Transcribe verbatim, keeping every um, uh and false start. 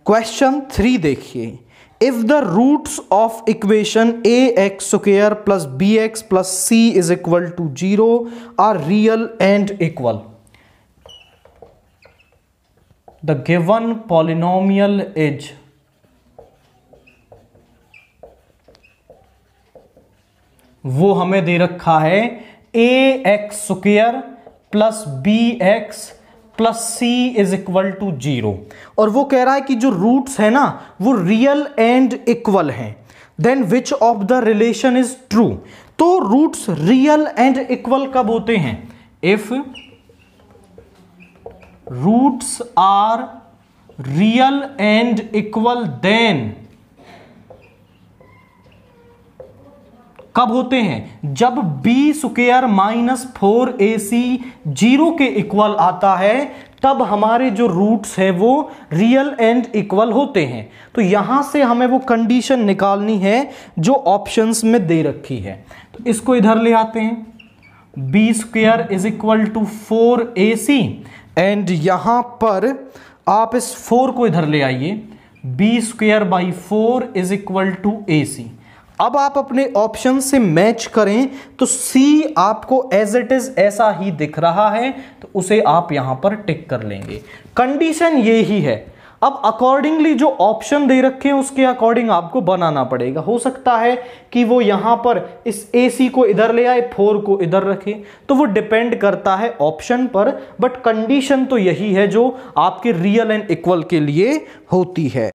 Question three देखिए, if the roots of equation A X square plus B X plus C is equal to zero are real and equal, the given polynomial is वो हमें दे रखा है A X square plus B X plus C is equal to zero, और वो कह रहा है कि जो रूट्स है ना वो रियल एंड इक्वल हैं, then which of the relation is true. तो रूट्स रियल एंड इक्वल कब होते हैं? If roots are real and equal then, कब होते हैं? जब B square minus four A C zero के इक्वल आता है, तब हमारे जो रूट्स हैं वो रियल एंड इक्वल होते हैं। तो यहां से हमें वो कंडीशन निकालनी है जो ऑप्शंस में दे रखी है। तो इसको इधर ले आते हैं, B square is equal to four A C, and यहां पर आप इस फोर को इधर ले आइए, B square by four is equal to A C. अब आप अपने ऑप्शन से मैच करें तो C आपको एज इट इज ऐसा ही दिख रहा है, तो उसे आप यहां पर टिक कर लेंगे। कंडीशन ये ही है। अब अकॉर्डिंगली जो ऑप्शन दे रखे हैं उसके अकॉर्डिंग आपको बनाना पड़ेगा। हो सकता है कि वो यहां पर इस ए सी को इधर ले आए, फोर को इधर रखे, तो वो डिपेंड करता है ऑप्शन पर, बट कंडीशन तो यही है जो आपके रियल एंड इक्वल के लिए होती है।